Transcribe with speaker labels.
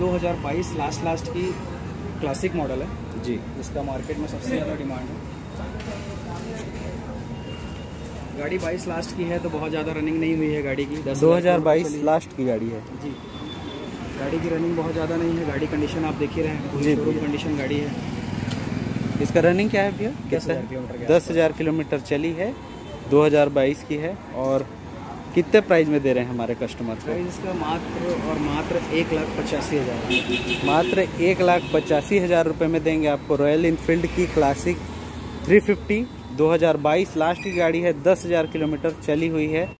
Speaker 1: 2022 last की classic model है
Speaker 2: जी,
Speaker 1: जिसका मार्केट में सबसे ज़्यादा डिमांड है। गाड़ी 22 लास्ट की है तो बहुत ज़्यादा रनिंग नहीं हुई है गाड़ी की।
Speaker 2: 2022 लास्ट की गाड़ी है
Speaker 1: जी। गाड़ी की रनिंग बहुत ज़्यादा नहीं है। गाड़ी कंडीशन आप देख ही रहे हैं,
Speaker 2: जी,
Speaker 1: शोरूम कंडीशन गाड़ी है।
Speaker 2: इसका रनिंग क्या है भैया?
Speaker 1: 10,000 किलोमीटर।
Speaker 2: 10,000 किलोमीटर चली है, 2022 की है। और कितने प्राइस में दे रहे हैं हमारे कस्टमर को?
Speaker 1: प्राइस इसका मात्र 1,85,000।
Speaker 2: मात्र 1,85,000 रुपये में देंगे आपको रॉयल इनफील्ड की क्लासिक 350 2022 लास्ट की गाड़ी है, 10,000 किलोमीटर चली हुई है।